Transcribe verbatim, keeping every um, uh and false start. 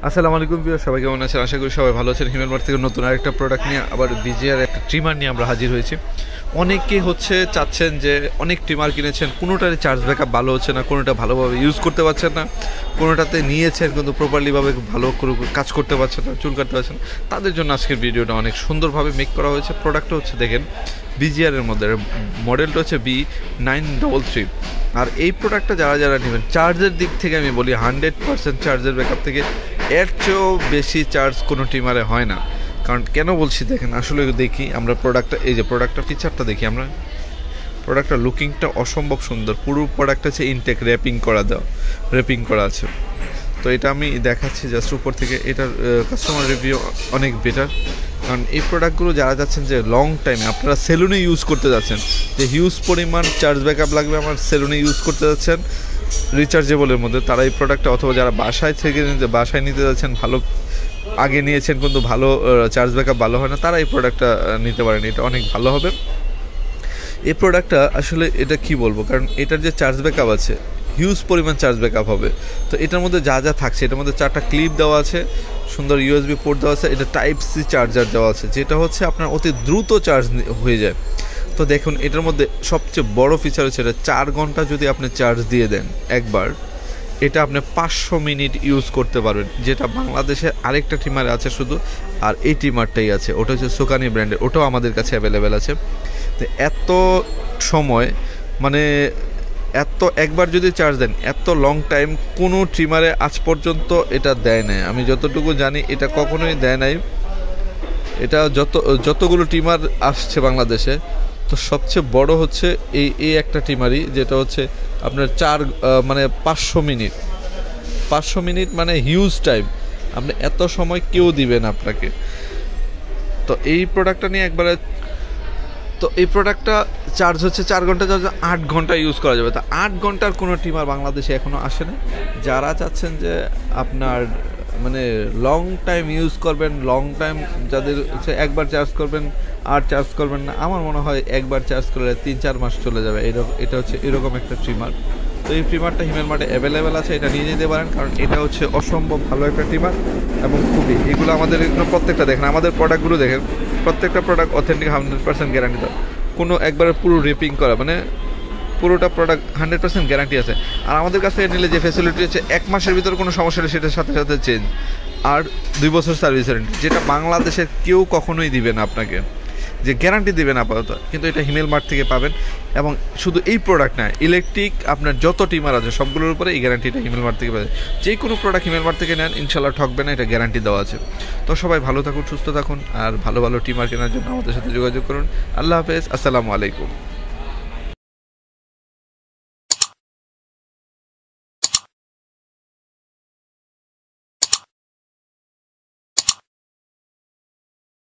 আসসালামু আলাইকুম ভিউয়ার, সবাই কেমন আছেন? আশা করি সবাই ভালো আছেন। হিমেল মার্ট থেকে নতুন আরেকটা প্রোডাক্ট নিয়ে আবার ভিজিআর একটা ট্রিমার নিয়ে আমরা হাজির হয়েছি। অনেকে হচ্ছে চাচ্ছেন যে অনেক ট্রিমার কিনেছেন, কোনোটারই চার্জ ব্যাকআপ ভালো হচ্ছে না, কোনোটা ভালোভাবে ইউজ করতে পারছেন না, কোনোটাতে নিয়েছেন কিন্তু প্রপারলিভাবে ভালো কাজ করতে পারছেন না, চুল কাটতে পারছেন। তাদের জন্য আজকের ভিডিওটা অনেক সুন্দরভাবে মেক করা হয়েছে। প্রোডাক্টটা হচ্ছে দেখেন ভিজিআরের মধ্যে, মডেলটা হচ্ছে ভি নাইন ডবল থ্রি। আর এই প্রোডাক্টটা যারা যারা নেবেন, চার্জের দিক থেকে আমি বলি হান্ড্রেড পার্সেন্ট চার্জের ব্যাকআপ থেকে এর চেয়েও বেশি চার্জ কোনো ট্রিমারে হয় না। কারণ কেন বলছি দেখেন, আসলে দেখি আমরা প্রোডাক্টটা, এই যে প্রোডাক্টটা ফিচারটা দেখি আমরা, প্রোডাক্টটা লুকিংটা অসম্ভব সুন্দর। পুরো প্রোডাক্ট আছে ইনটেক র্যাপিং করা দেওয়া, র্যাপিং করা আছে। তো এটা আমি দেখাচ্ছি জাস্ট উপর থেকে। এটার কাস্টমার রিভিউ অনেক বেটার, কারণ এই প্রোডাক্টগুলো যারা যাচ্ছেন যে লং টাইমে আপনারা সেলুনে ইউজ করতে যাচ্ছেন, যে হিউজ পরিমাণ চার্জ ব্যাকআপ লাগবে আমার সেলুনে ইউজ করতে যাচ্ছেন রিচার্জেবলের মধ্যে, তারা এই প্রোডাক্টটা, অথবা যারা বাসায় থেকে বাসায় নিতে যাচ্ছেন, ভালো আগে নিয়েছেন কিন্তু ভালো চার্জ ব্যাকআপ ভালো হয় না, তারা এই প্রোডাক্টটা নিতে পারেন। এটা অনেক ভালো হবে এই প্রোডাক্টটা। আসলে এটা কি বলবো, কারণ এটার যে চার্জ ব্যাকআপ আছে হিউজ পরিমাণ চার্জ ব্যাকআপ হবে। তো এটার মধ্যে যা যা থাকছে, এটার মধ্যে চারটা ক্লিপ দেওয়া আছে, সুন্দর ইউএসবি পোর্ট দেওয়া আছে, এটা টাইপ সি চার্জার দেওয়া আছে, যেটা হচ্ছে আপনার অতি দ্রুত চার্জ হয়ে যায়। তো দেখুন এটার মধ্যে সবচেয়ে বড় ফিচার হচ্ছে এটা চার ঘন্টা যদি আপনি চার্জ দিয়ে দেন একবার, এটা আপনি পাঁচশো মিনিট ইউজ করতে পারবেন, যেটা বাংলাদেশে আরেকটা ট্রিমার আছে শুধু, আর এই ট্রিমারটাই আছে, ওটা হচ্ছে সোকানি ব্র্যান্ডের, ওটাও আমাদের কাছে অ্যাভেলেবেল আছে। তো এত সময় মানে এত একবার যদি চার্জ দেন এত লং টাইম কোনো ট্রিমারে আজ পর্যন্ত এটা দেয় নাই, আমি যতটুকু জানি এটা কখনোই দেয় নাই। এটা যত যতগুলো ট্রিমার আসছে বাংলাদেশে, তো সবচেয়ে বড় হচ্ছে এই এই একটা ট্রিমারই, যেটা হচ্ছে আপনার চার মানে পাঁচশো মিনিট পাঁচশো মিনিট মানে হিউজ টাইম, আপনি এত সময় কেউ দিবেন আপনাকে। তো এই প্রোডাক্টটা নিয়ে একবারে, তো এই প্রোডাক্টটা চার্জ হচ্ছে চার ঘন্টা চার্জ, আট ঘন্টা ইউজ করা যাবে। তো আট ঘন্টার কোনো ট্রিমার বাংলাদেশে এখনও আসে না। যারা চাচ্ছেন যে আপনার মানে লং টাইম ইউজ করবেন, লং টাইম যাদের হচ্ছে একবার চার্জ করবেন আর চার্জ করবেন না, আমার মনে হয় একবার চার্জ করলে তিন চার মাস চলে যাবে। এরকম এটা হচ্ছে এরকম একটা ট্রিমার। তো এই ট্রিমারটা হিমেল মার্টে অ্যাভেলেবেল আছে, এটা নিয়ে যেতে পারেন, কারণ এটা হচ্ছে অসম্ভব ভালো একটা ট্রিমার। এবং খুবই এগুলো আমাদের এগুলো প্রত্যেকটা দেখেন, আমাদের প্রোডাক্টগুলো দেখেন, প্রত্যেকটা product authentic hundred percent guarantee দেয়, কোনো একবারে পুরো রিপিং করা, মানে পুরোটা প্রোডাক্ট হান্ড্রেড পার্সেন্ট গ্যারান্টি আছে। আর আমাদের কাছে নিলে যে ফ্যাসিলিটি হচ্ছে এক মাসের ভিতরে কোনো সমস্যা নেই, সেটার সাথে সাথে চেঞ্জ, আর দুই বছর সার্ভিস ওয়ারেন্টি, যেটা বাংলাদেশের কেউ কখনোই দিবে না আপনাকে, যে গ্যারান্টি দেবেন আপাতত, কিন্তু এটা হিমেল মার্ট থেকে পাবেন। এবং শুধু এই প্রোডাক্ট না, ইলেকট্রিক আপনার যত ট্রিমার আছে সবগুলোর উপরে এই গ্যারান্টিটা হিমেল মার্ট থেকে পাবেন। যে কোনো প্রোডাক্ট হিমেল মার্ট থেকে নেন ইনশাল্লাহ ঠকবে না, এটা গ্যারান্টি দেওয়া আছে। তো সবাই ভালো থাকুন, সুস্থ থাকুন, আর ভালো ভালো ট্রিমার কেনার জন্য আমাদের সাথে যোগাযোগ করুন। আল্লাহ হাফেজ, আসসালামু আলাইকুম।